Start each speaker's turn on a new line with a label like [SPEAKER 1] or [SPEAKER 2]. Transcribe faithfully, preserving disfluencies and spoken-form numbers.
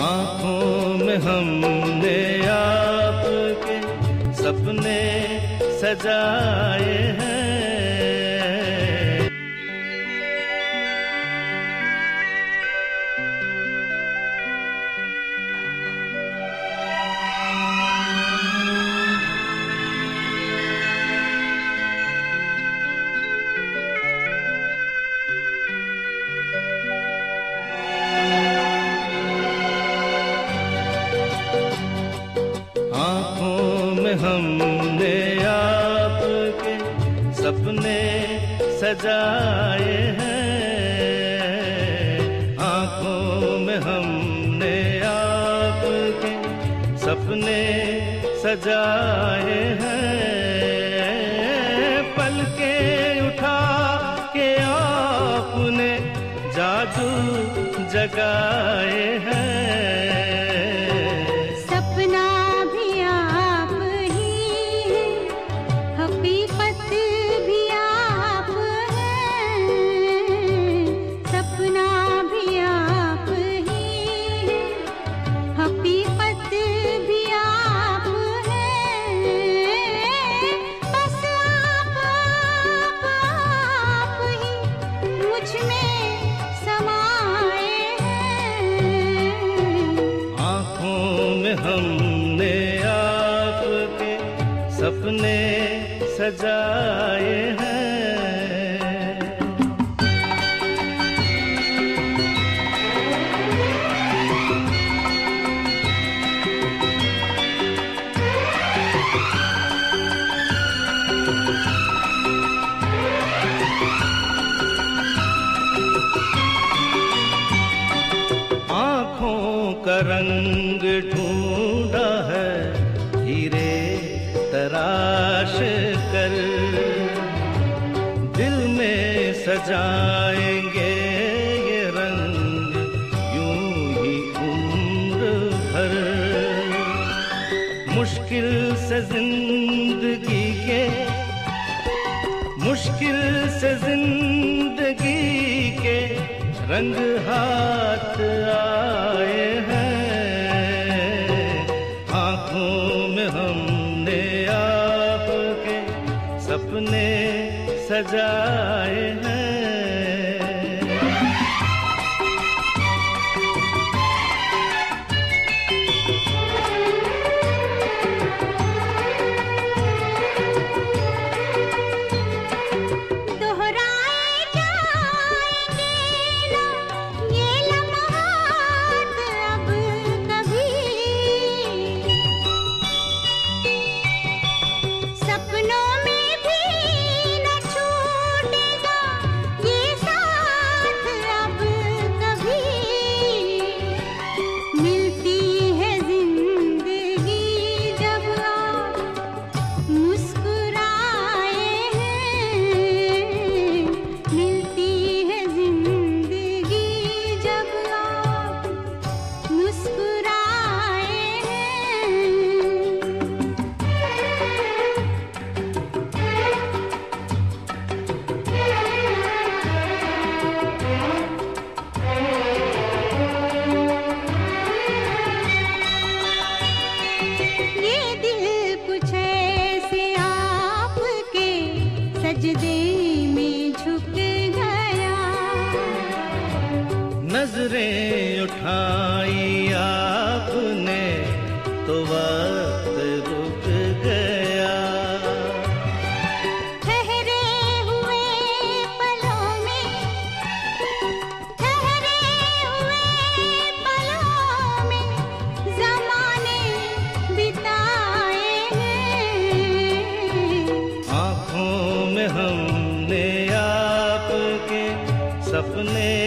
[SPEAKER 1] आँखों में हमने आपके सपने सजाए हैं। हमने आपके सपने सजाए हैं। आँखों में हमने आपके सपने सजाए हैं। पलके उठा के आपने जादू जगाए हैं। हमने आपके सपने सजाए हैं। आँखों का रंग ढूंढा है हीरे तराश कर, दिल में सजाएंगे ये रंग यूं ही उम्र भर। मुश्किल से जिंदगी के मुश्किल से जिंदगी के रंग हाथ आए हैं। आँखों में हमने आपके सपने सजाए हैं। नजरें उठाई आपने तो वक्त रुक गया।
[SPEAKER 2] ठहरे हुए पलों में ठहरे हुए पलों में ज़माने बिताए हैं।
[SPEAKER 1] आँखों में हमने आपके सपने